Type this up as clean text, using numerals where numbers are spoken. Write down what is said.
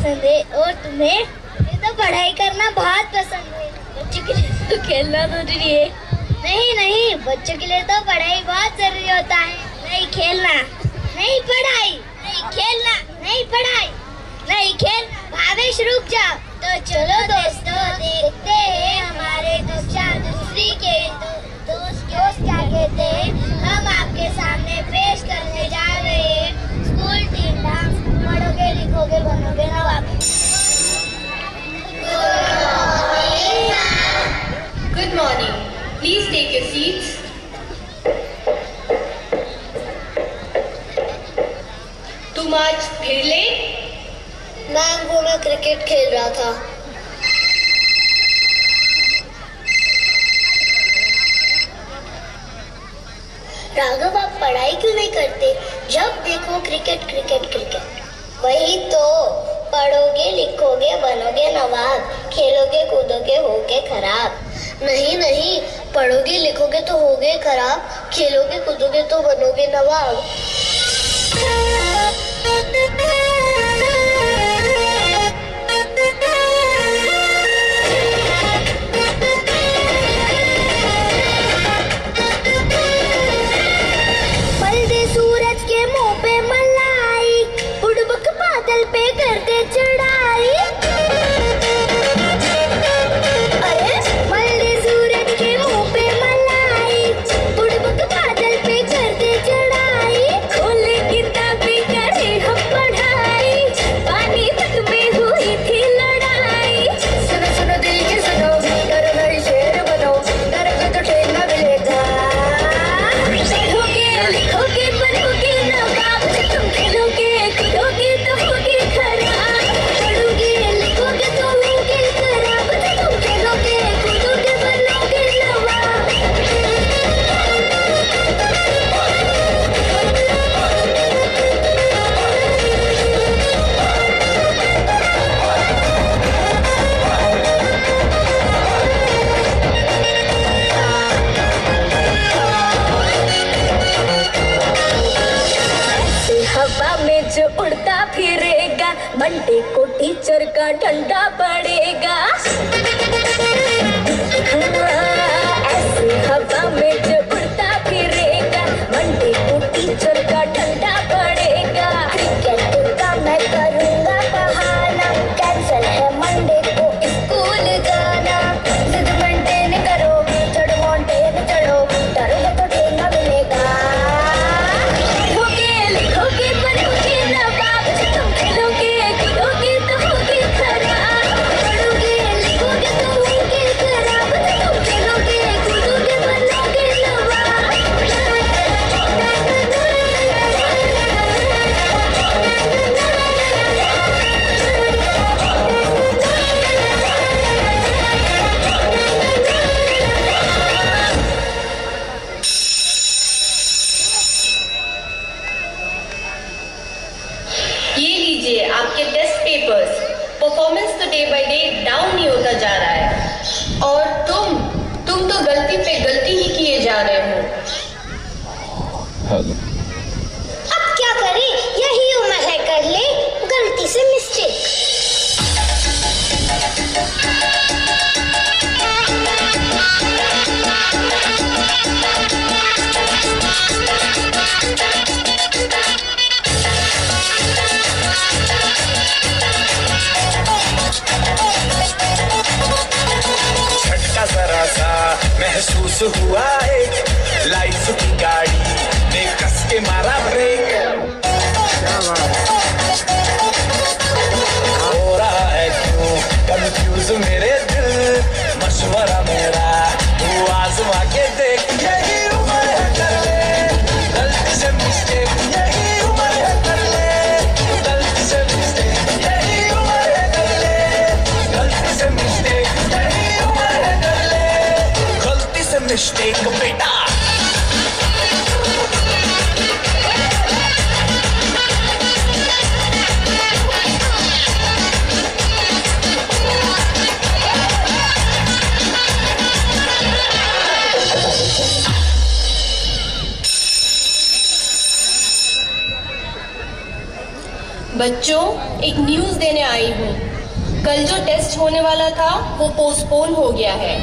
पसंद है और तुम्हें? मुझे तो पढ़ाई करना बहुत पसंद है। बच्चों के लिए तो खेलना जरूरी है। नहीं नहीं, बच्चों के लिए तो पढ़ाई बहुत जरूरी होता है। नहीं खेलना, नहीं पढ़ाई, नहीं खेलना, नहीं पढ़ाई, नहीं खेल। भावेश रुक जाओ। तो चलो दोस्तों, देखते हैं हमारे दूसरी के दोस्त क्या कहते हैं। हम आपके सामने पेश करने जा रहे हैं स्कूल टीम डांस पढ़ोगे लिखोगे बनोगे नवाब। Good morning. Please take your seats. तुम आज फिर लेट? मैम, वो मैं क्रिकेट खेल रहा था। राघव, आप पढ़ाई क्यों नहीं करते? जब देखो क्रिकेट क्रिकेट क्रिकेट। वही तो, पढ़ोगे लिखोगे बनोगे नवाब, खेलोगे कूदोगे होगे खराब। नहीं नहीं, पढ़ोगे लिखोगे तो होगे खराब, खेलोगे कूदोगे तो बनोगे नवाब। बादल पे करते चढ़ाई। अरे मल्ले सूरज के मुंह पे मलाई, बुड़बक बादल पे करते चढ़ाई। खोले किताबें करे हम पढ़ाई, पानीपत में हुई थी लड़ाई। सुनो सुनो दिल के सुनो, डरो नहीं शेर बनो, डरोगे तो ट्रेन न मिलेगा। पढ़ोगे लिखोगे बनोगे नवाब, तुम खेलोगे कूदोगे तो होगे खराब। पढ़ोगे लिखोगे तो होगे खराब, तुम खेलोगे कूदोगे बनोगे नवाब। हवा में जो उड़ता फिरेगा, मंडे को टीचर का डंडा पड़ेगा। ऐसे हवा में जो उड़ता फिरेगा, मंडे को टीचर का डंडा पड़ेगा। क्रिकेट का मैं करूँगा बहाना, कैंसल है मंडे को स्कूल जाना। जिद मेंटेन करो, चढ़ो माउंटेन चढ़ो, डरोगे तो ट्रेन न मिलेगा। लिखोगे बनोगे नवाब, तुम खेलोगे कूदोगे तो होगे खराब। पढ़ोगे लिखोगे तो होगे खराब, तुम खेलोगे कूदोगे बनोगे नवाब। ये लीजिए आपके टेस्ट पेपर्स। परफॉर्मेंस तो डे बाय डे डाउन ही होता जा रहा है, और तुम तो गलती पे गलती ही किए जा रहे हो। अब क्या करें, यही उम्र है, कर ले गलती से मिस्टेक। झटका जरा सा महसूस हुआ, एक लाइफ की गाड़ी ने कस के मारा ब्रेक। हो रहा है क्यों कंफ्यूज मेरे दिल, मशवरा मेरा तू आजमा के देख। यही उम्र है कर ले गलती से मिस्टेक, यही उम्र है कर ले गलती से मिस्टेक, यही उम्र है कर ले गलती से मिस्टेक, यही उम्र है कर ले गलती से मिस्टेक। बच्चों, एक न्यूज़ देने आई हूँ। कल जो टेस्ट होने वाला था वो पोस्टपोन हो गया है।